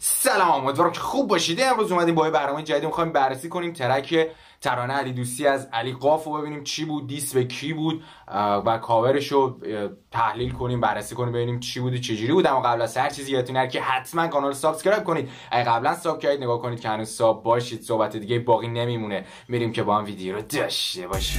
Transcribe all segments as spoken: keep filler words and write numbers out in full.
سلام، امیدوارم که خوب باشید. امروز اومدیم با یه برنامه جدید می‌خوایم بررسی کنیم ترک ترانه علی دوستی از علی قاف رو ببینیم چی بود، دیس به کی بود و کاورش رو تحلیل کنیم، بررسی کنیم ببینیم چی بود و چجوری بود. اما قبل از هر چیزی یادتون نره که حتما کانال رو سابسکرایب کنید. اگه قبلا ساب کردید نگاه کنید که هنوز ساب باشید، صحبت دیگه باقی نمیمونه. میریم که با هم ویدیو رو داشته باشیم.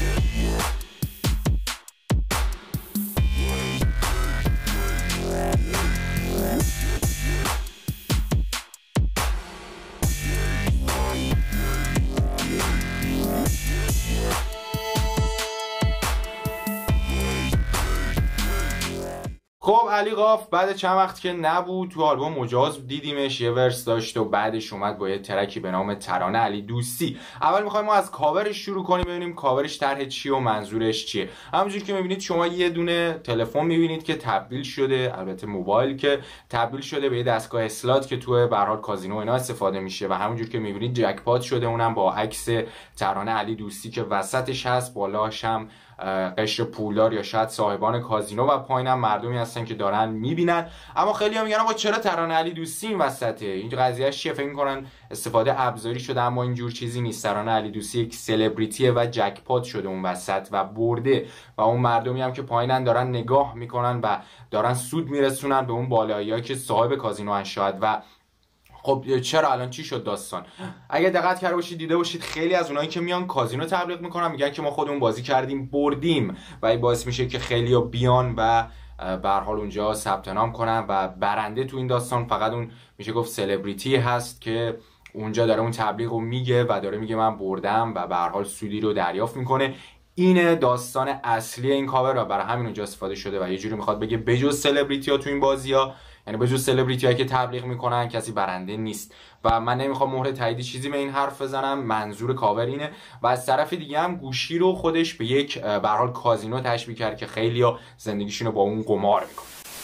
خب علی قاف بعد چند وقت که نبود تو آلبوم مجاز دیدیمش، یه ورس داشت و بعدش اومد با یه ترکی به نام ترانه علی دوستی. اول میخوایم ما از کاورش شروع کنیم ببینیم کاورش طرح چیه و منظورش چیه. همونجوری که میبینید شما یه دونه تلفن میبینید که تبدیل شده، البته موبایل که تبدیل شده به یه دستگاه اسلات که تو به هر حال کازینو اینا استفاده میشه و همونجوری که میبینید جکپات شده، اونم با عکس ترانه علی دوستی که وسطش هست، بالاش هم قشر پولدار یا شاید صاحبان کازینو و پایینم مردمی هستن که دارن میبینن. اما خیلی ها میگن آقا چرا ترانه علی دوستی این وسطه؟ این قضیه چیه؟ فکر میکنن استفاده ابزاری شده، اما اینجور چیزی نیست. ترانه علی دوستی یک سلبریتیه و جکپات شده اون وسط و برده و اون مردمی هم که پایینن دارن نگاه میکنن و دارن سود میرسونن به اون بالایی‌ها که صاحب کازینو ان شاید. و خب چرا الان چی شد داستان؟ اگه دقت کرده باشید دیده باشید خیلی از اونایی که میان کازینو تبلیغ میکنن میگن که ما خودمون بازی کردیم بردیم و این باعث میشه که خیلیا بیان و به هر حال اونجا ثبت نام کنن و برنده تو این داستان فقط اون میشه گفت سلبریتی هست که اونجا داره اون تبلیغ رو میگه و داره میگه من بردم و به هر حال سودی رو دریافت میکنه. این داستان اصلی این کاور و برای همین اونجا استفاده شده و یه جوری میخواد بگه بجز سلبریتی ها تو این بازی ها، یعنی بجز سلبریتی هایی که تبلیغ میکنن کسی برنده نیست. و من نمیخوام مهر تاییدی چیزی به این حرف بزنم، منظور کاور اینه. و از طرف دیگه هم گوشی رو خودش به یک به هر حال کازینو تشبیه کرد که خیلیا زندگیشون رو با اون قمار میکنن.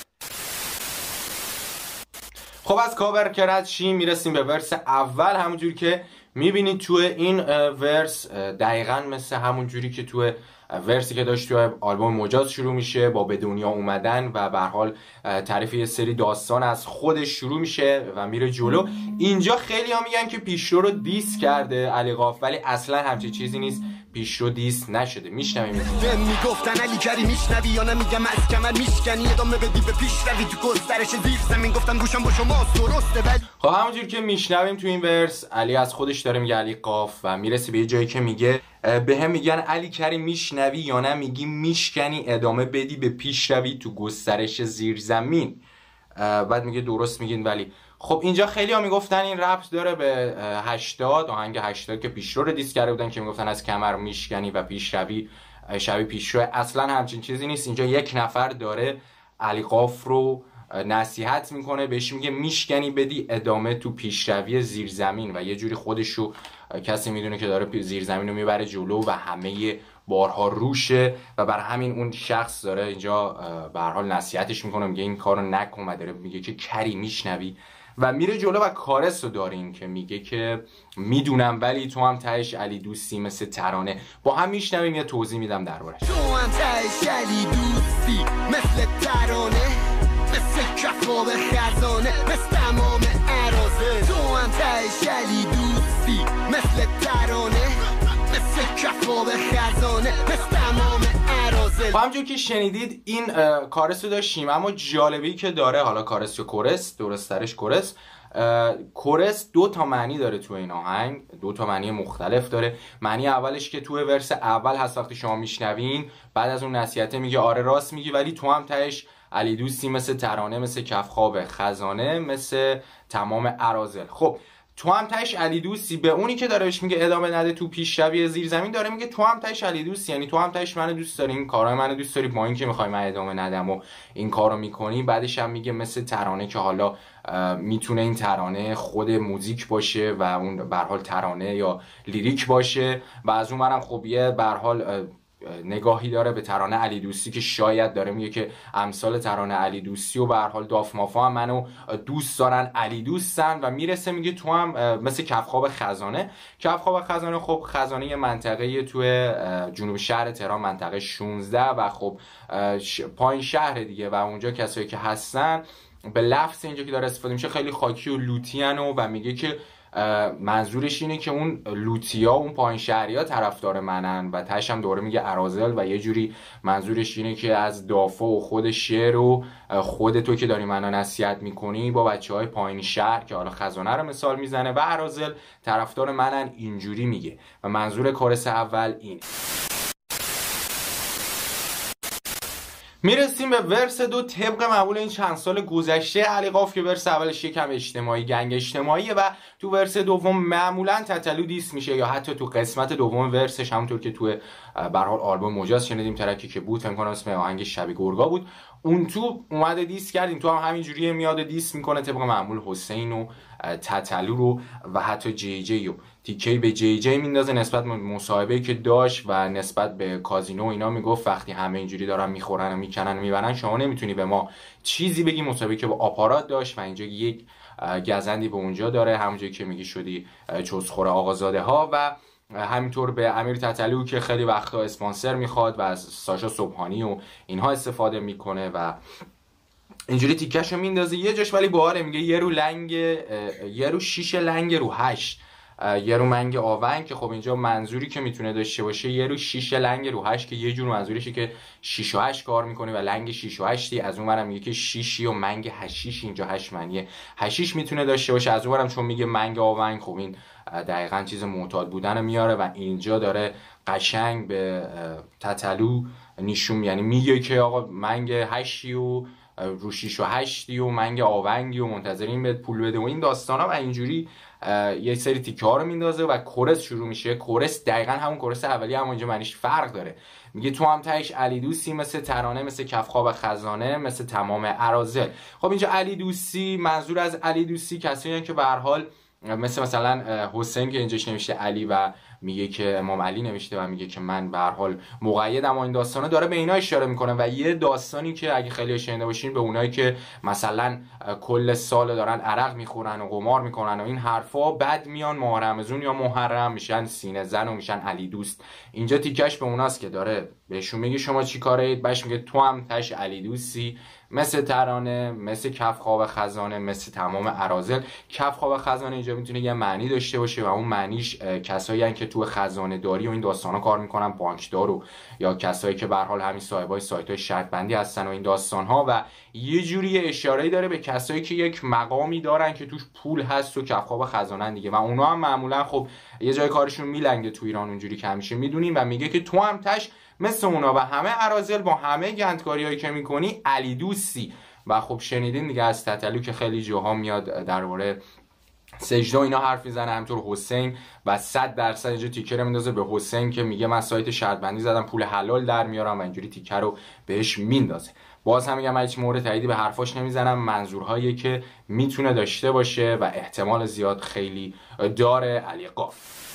خب از کاور که رد شیم میرسیم به ورس اول. همونجوری که میبینید تو این ورس دقیقاً مثل همون جوری که تو ورسی که داشت تو آلبوم مجاز شروع میشه با به دنیا اومدن و به هر حال تعریف یه سری داستان از خودش شروع میشه و میره جلو. اینجا خیلی ها میگن که پیشرو رو دیس کرده علی قاف، ولی اصلا همچین چیزی نیست، پیشرو دیس نشده. میشنویم میگفتن علی کری میشنوی یا نمیگم از کمر میشکنی ادامه بدی به پیشروی تو گسترش زیر زمین گفتن گوشم با شما درسته. ولی خب همونجوری که میشنویم تو این ورس علی از خودش داره میگه علی قاف و میرسه به یه جایی که میگه به هم میگن علی کری میشنوی یا نه میگی میشکنی ادامه بدی به پیشروی تو گسترش زیر زمین. بعد میگه درست میگین. ولی خب اینجا خیلی ها میگفتن این ربط داره به هشتاد، آهنگ هشتاد که پیشرو رو دیس کرده بودن که میگفتن از کمر میشکنی و پیشروی شبیه پیشرو. اصلا همچین چیزی نیست. اینجا یک نفر داره علی قاف رو نصیحت میکنه، بهش میگه میشکنی بدی ادامه تو پیشروی زیرزمین و یه جوری خودش رو کسی میدونه که داره زیرزمین رو میبره جلو و همه بارها روشه و بر همین اون شخص داره اینجا به هر حال نصیحتش میکنه، میگه این کارو نکن و داره میگه که کری میشنوی و میره جلو. و کارس رو داریم که میگه که میدونم ولی تو هم تهش علی دوستی مثل ترانه. با هم میشنویم یا توضیح میدم دربارش. تو هم تهش علی دوستی مثل ترانه، مثل کفاب خزانه، مثل تمام عرازه. تو هم تهش علی دوستی مثل ترانه، مثل کفاب خزانه، مثل تمام عرازه. همونجور که شنیدید این کارس رو داشتیم، اما جالبی که داره، حالا کارس یا کورس، درسترش کورس، کورس دو تا معنی داره تو این آهنگ، دو تا معنی مختلف داره. معنی اولش که تو ورس اول هست وقتی شما میشنوین، بعد از اون نصیحت میگه آره راست میگی ولی تو هم تهش علی دوستی مثل ترانه، مثل کفخواب خزانه، مثل تمام اراذل. خب تو هم تهش علی دوستی به اونی که داره بهش میگه ادامه نده تو پیشروی زیر زمین داره میگه تو هم تهش علی دوستی، یعنی تو هم تهش منو دوست داری، این کارهای منو دوست داری با این که میخوای من ادامه ندم و این کارو میکنی. بعدش هم میگه مثل ترانه که حالا میتونه این ترانه خود موزیک باشه و اون به هر حال ترانه یا لیریک باشه و از اون برم خب یه به هر حال نگاهی داره به ترانه علی دوستی که شاید داره میگه که امثال ترانه علی دوستی و به هر حال داف مافا هم منو دوست دارن، علی دوستن. و میرسه میگه تو هم مثل کفخواب خزانه. کفخواب خزانه خب خزانه یه منطقه تو جنوب شهر تهران، منطقه شانزده و خب پایین شهر دیگه و اونجا کسایی که هستن به لفظ اینجا که داره استفاده میشه خیلی خاکی و لوتیان و, و میگه که منظورش اینه که اون لوتیا اون پایین شهریا طرفدار منن و تاش هم دوره میگه اراذل و یه جوری منظورش اینه که از دافع و خود شعر و خود تو که داری منو نصیحت میکنی با بچهای پایین شهر که حالا خزانه رو مثال میزنه و اراذل طرفدار منن، اینجوری میگه و منظور کورس اول اینه. میرسیم به ورس دو. طبق معمول این چند سال گذشته علی قاف که ورس اولش یکم اجتماعی گنگ اجتماعیه و تو ورس دوم معمولا تتلو دیس میشه یا حتی تو قسمت دوم ورسش همونطور که تو به هر حال آلبوم مجاز شنیدیم ترکی که بود، فکر کنم اسم آهنگ شب گرگا بود، اون تو اومده دیس کردیم، تو هم همینجوری میاد دیس میکنه طبق معمول حسین و تتلو رو و حتی جی جی رو تیکه‌ای به جی جی میندازه نسبت به مصاحبه‌ای که داشت و نسبت به کازینو اینا میگفت وقتی همه اینجوری دارن میخورن و میکنن و میبرن شما نمیتونی به ما چیزی بگی. مصاحبه‌ای که با آپارات داشت و اینجا یک گزندی به اونجا داره همونجوری که میگی شدی چوزخور آقازاده ها و همینطور به امیر تتلو که خیلی وقتا اسپانسر میخواد و از ساشا صبحانی و اینها استفاده میکنه و اینجوری تیکشو میندازه یه جاش، ولی باحاله. میگه یه رو لنگ یه رو شیش لنگ رو هشت، یه رو منگ آونگ که خب اینجا منظوری که میتونه داشته باشه یه رو شیش لنگ رو هشت که یه جور منظورشه که شیش و هشت کار میکنه و لنگ شیش و هشتی. از اون برم میگه که شیشی و منگ هشیش اینجا هشت معنی هشیش میتونه داشته باشه. از اون برم چون میگه منگ آونگ خب این دقیقاً چیز معتاد بودن میاره و اینجا داره قشنگ به تتلو نشون، یعنی میگه که آقا منگ هشتی و رو شیش و هشتی و منگ آونگی و منتظرین بهت پول بده و این داستانا و اینجوری یه سری تیکه ها رو میندازه و کورس شروع میشه. کورس دقیقاً همون کورس اولی، اما اینجا معنیش فرق داره. میگه تو هم تهش علی دوستی مثل ترانه، مثل کفخواب خزانه، مثل تمام اراذل. خب اینجا علی دوستی، منظور از علی دوستی کسایی که به هر حال مثل مثلا حسین که اینجاش نوشته علی و میگه که امام علی نوشته و میگه که من به هر حال مقیدم، این داستانا داره به اینا اشاره میکنه و یه داستانی که اگه خیلی شنیده باشین به اونایی که مثلا کل سال دارن عرق میخورن و قمار میکنن و این حرفا، بعد میان ماه رمضان یا محرم میشن سینه زن و میشن علی دوست. اینجا تیکش به اوناست که داره بهشون میگه شما چی کارید، باش میگه تو هم تاش علی دوستی مثل ترانه، مثل کفخواب خزانه، مثل تمام اراذل. کفخواب خزانه اینجا میتونه یه معنی داشته باشه و اون معنیش کسایی هستن که تو خزانه داری و این داستانا کار میکنن، بانکدار و یا کسایی که به هر حال همین صاحبای سایت‌های شرط بندی هستن و این داستان‌ها و یه جوری اشاره‌ای داره به کسایی که یک مقامی دارن که توش پول هست و کفخواب خزانه دیگه و اونا هم معمولا خب یه جای کارشون میلنگه تو ایران اونجوری که همیشه میدونیم و میگه که تو هم تاش مثل اونا و همه اراذل با همه گندکاریایی که میکنی علی دوستی. و خب شنیدین دیگه از تتلو که خیلی جاها میاد درباره سجده اینا حرف میزنه، همینطور حسین و صد درصد اینجا تیکر رو میندازه به حسین که میگه من سایت شرط بندی زدم پول حلال در میارم و اینجوری تیکر رو بهش میندازه. باز هم میگم من هیچ مورد تاییدی به حرفاش نمیزنم، منظورهایی که میتونه داشته باشه و احتمال زیاد خیلی داره علی قاف.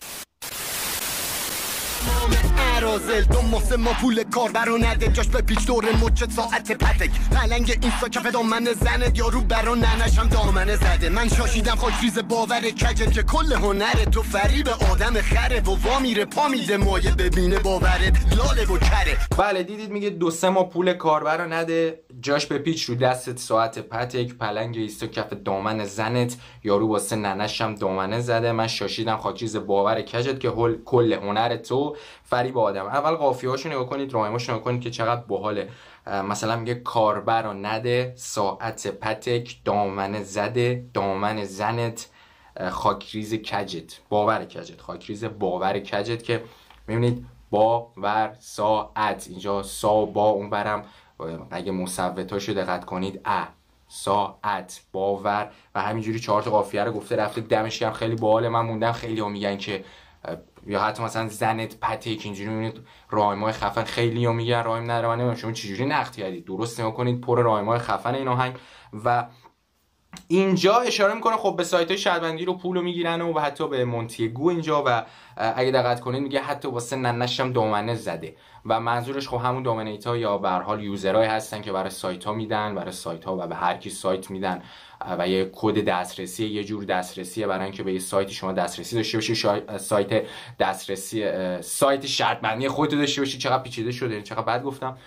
اراذل دو ماسه ما پول کار برا نده، جاش به پیچ دور مچ ساعت پتک پلنگ اینستا کف دامن زنه یارو برا ننشم دامنه زده. من شاشیدم خاک ریز باور کجت که کل هنره تو فریب آدم خره و وا میره پا میده مایه ببینه باورت لاله و کره. بله دیدید میگه دو سه ما پول کار برا نده، جاش به پیچ رو دستت ساعت پتک پلنگ اینستا کف دامن زنت یارو واسه ننشم دامنه زده. من شاشیدم خاک ریز باور کجت که کل هنره تو فریب آدم. اول قافیه‌هاشو نگاه کنید، راهماشو نگاه کنید که چقدر باحاله. مثلا میگه کاربر رو نده، ساعت پتک، دامن زده، دامن زنت، خاکریز کجت، باور کجت، خاکریز باور کجت که میبینید باور ساعت، اینجا سا با اون برم اگه مصوتاشو دقت کنید ا ساعت باور و همینجوری چهار تا قافیه رو گفته رفته. دمش هم خیلی باحاله. من موندم خیلی ها میگن که یا حتی مثلا زنت پتک اینجوری میبینید رایمای خفن خیلی ها میگن رایم نداره. من نمیدونم شما چجوری نقد کردید، درست نگاه کنید پر رایمای خفن این آهنگ و اینجا اشاره میکنه خب به سایت های شرطبندی رو پولو میگیرن و حتی به مونتیگو اینجا و اگه دقت کنید میگه حتی واسه ننشم دامنه زده و منظورش خب همون دامنیتا یا به هر حال یوزرای هستن که برای سایت ها میدن، برای سایت ها و به هر کی سایت میدن و یه کد دسترسی، یه جور دسترسیه برای اینکه به یه سایتی شما دسترسی داشته باشی، شا... سایت دسترسی سایت شرط بندی خودت داشته باشی. چقدر پیچیده شده، چقدر بد گفتم.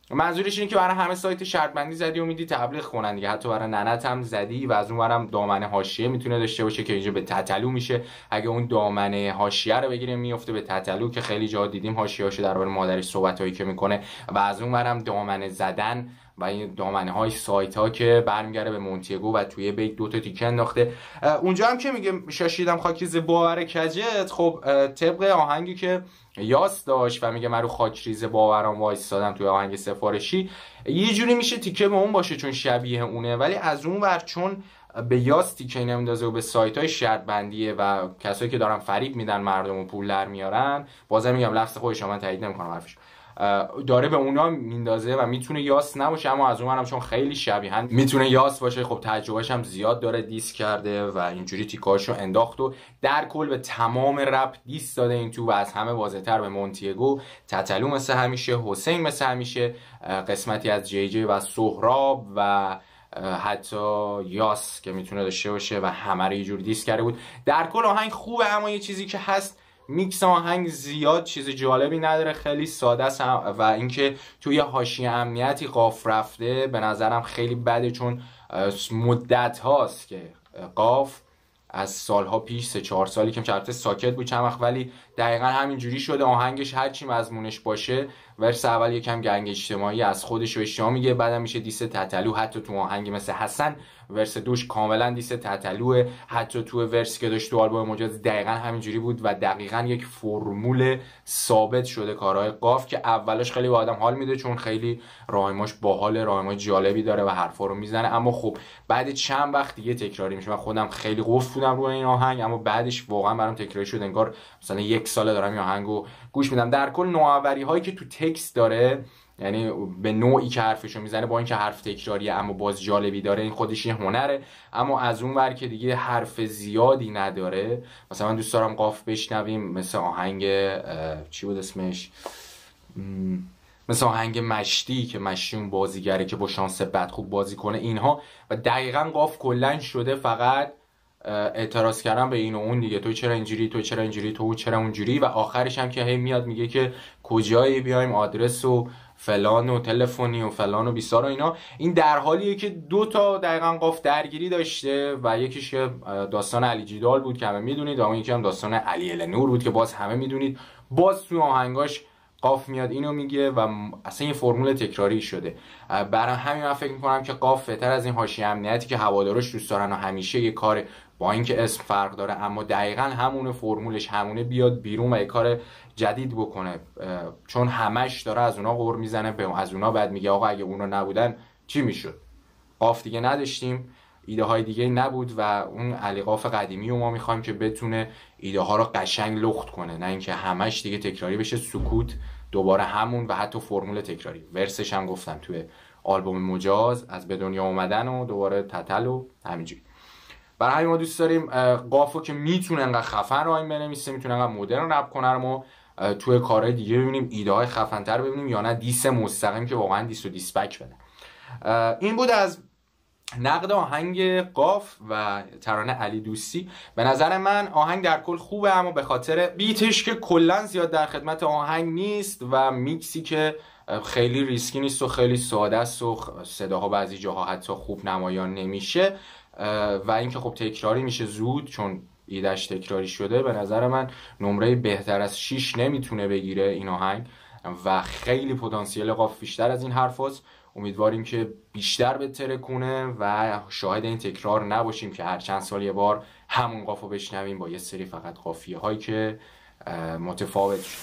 منظورش اینه که برای همه سایت شرط بندی زدی و میدی تبلیغ کنن دیگه، حتی برای ننت هم زدی و از اون برم دامنه حاشیه میتونه داشته باشه که اینجا به تتلو میشه. اگه اون دامنه حاشیه رو بگیریم میفته به تتلو که خیلی جا دیدیم حاشیه‌اشو درباره مادرش صحبتایی که میکنه، و از اون برم دامنه زدن و این دامنه های سایت ها که برمیگره به مونتیگو و توی بیت دو تا تیکه انداخته. اونجا هم که میگه شاشیدم خاکریز باور کجت، خب طبق آهنگی که یاس داشت و میگه من رو خاکریز باورام وایسادم توی آهنگ سفارشی، یه جوری میشه تیکه به اون باشه چون شبیه اونه، ولی از اون ور چون به یاس تیکه نمیندازه و به سایت های شرط بندیه و کسایی که دارن فریب میدن مردم و پول در میارن، بازم میگم لفظ خودش من تایید نمیکنم حرفش، داره به اونا میندازه و میتونه یاس نباشه، اما از اونم چون خیلی شبیهن میتونه یاس باشه. خب تجربهش هم زیاد داره، دیس کرده و اینجوری تیکاشو انداخت و در کل به تمام رپ دیس داده این تو و از همه واضح‌تر به مونتیگو، تتلو مثل همیشه، حسین مثل همیشه، قسمتی از جی جی و سهراب و حتی یاس که میتونه داشته باشه و همه رو یه جور دیس کرده بود. در کل آهنگ خوبه، اما یه چیزی که هست میکس آهنگ زیاد چیز جالبی نداره، خیلی ساده است و اینکه توی حاشیه امنیتی قاف رفته به نظرم خیلی بده، چون مدت هاست که قاف از سالها پیش سه چهار سالی که چرته ساکت بود چند وقت، ولی دقیقا همینجوری شده آهنگش هرچی مضمونش باشه ورس اول یکم گنگ اجتماعی از خودش رو اشتباه میگه، بعدم میشه دیس تتلو، حتی تو آهنگی مثل حسن ورس دوش کاملا دیس تتلوه، حتی تو ورسی که داشت تو آلبوم مجاز دقیقا همینجوری بود و دقیقا یک فرمول ثابت شده کارهای قاف که اولش خیلی به آدم حال میده چون خیلی رایماش باحال، رایمای جالبی داره و حرفا رو میزنه، اما خب بعد چند وقت دیگه تکراری میشه. من خودم خیلی قفل بودم روی این آهنگ، اما بعدش واقعا برام تکراری شد، انگار مثلا یک سال دارم این آهنگو گوش میدم. در کل نوآوری هایی که تو تکست داره، یعنی به نوعی که حرفشو میزنه با اینکه حرف تکراریه اما باز جالبی داره، این خودش یه هنره. اما از اون ور که دیگه حرف زیادی نداره، مثلا من دوست دارم قاف بشنویم مثل آهنگ چی بود اسمش، مثل آهنگ مشتی که مشتی اون بازیگره که با شانس بد خوب بازی کنه اینها، و دقیقاً قاف کلن شده فقط اعتراض کردن به این و اون دیگه، تو چرا اینجوری، تو چرا اینجوری، تو چرا اونجوری، و آخرش هم که هی میاد میگه که کجایی بیایم، آدرس و فلان و تلفنی و فلان و بیسار و اینا. این در حالیه که دو تا دقیقاً قاف درگیری داشته و یکیش که داستان علی جیدال بود که همه میدونید و اون یکی هم داستان علی النور بود که باز همه میدونید. باز تو آهنگاش قاف میاد اینو میگه و اصلا یه فرمول تکراری شده. برای همین من فکر میکنم که قاف بهتر از این حاشیه امنیتی که هوادارش دوست دارن و همیشه یه کار با اینکه اسم فرق داره اما دقیقاً همونه، فرمولش همونه، بیاد بیرون و یه کار جدید بکنه، چون همش داره از اونا غر میزنه، به از اونا بعد میگه آقا اگه اونا نبودن چی میشد. قاف دیگه نداشتیم، ایده های دیگه نبود و اون علی قاف قدیمی و ما میخوایم که بتونه ایده ها رو قشنگ لخت کنه، نه اینکه همش دیگه تکراری بشه، سکوت، دوباره همون و حتی فرمول تکراری. ورسش هم گفتم توی آلبوم مجاز از به دنیا اومدن و دوباره تتل و همینجوری. برای همین ما دوست داریم قافو که میتونه انقدر خفن رایم بنویسه، میتونه انقدر مدرن رپ کنه رو ما توی کارهای دیگه ببینیم، ایده های خفن تر ببینیم، یا نه دیس مستقیم که واقعا دیس و دیسپک بده. این بود از نقد آهنگ قاف و ترانه علی دوستی. به نظر من آهنگ در کل خوبه، اما به خاطر بیتش که کلا زیاد در خدمت آهنگ نیست و میکسی که خیلی ریسکی نیست و خیلی ساده است و صداها بعضی جاها حتی خوب نمایان نمیشه و اینکه خب تکراری میشه زود چون ایدهش تکراری شده، به نظر من نمره بهتر از شش نمیتونه بگیره این آهنگ و خیلی پتانسیل قاف بیشتر از این حرفاست. امیدواریم که بیشتر بهتره کنه و شاهد این تکرار نباشیم که هر چند سال یه بار همون قافو بشنویم با یه سری فقط قافیه هایی که متفاوت شد.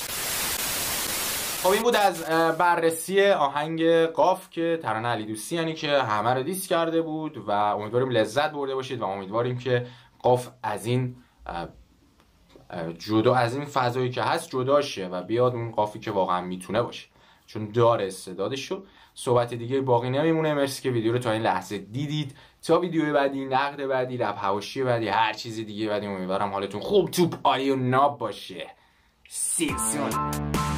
خب این بود از بررسی آهنگ قاف که ترانه علی دوستی، یعنی که همه رو دیس کرده بود و امیدواریم لذت برده باشید و امیدواریم که قاف از این جدا از این فضایی که هست جدا شه و بیاد اون قافی که واقعا میتونه باشه، چون داره استعدادشو. صحبت دیگه باقی نمیمونه. مرسی که ویدیو رو تا این لحظه دیدید. تا ویدیو بعدی، نقد بعدی، رپ حواشی بعدی، هر چیزی دیگه بعدی، امیدوارم حالتون خوب توپ عالی و ناب باشه. سی سون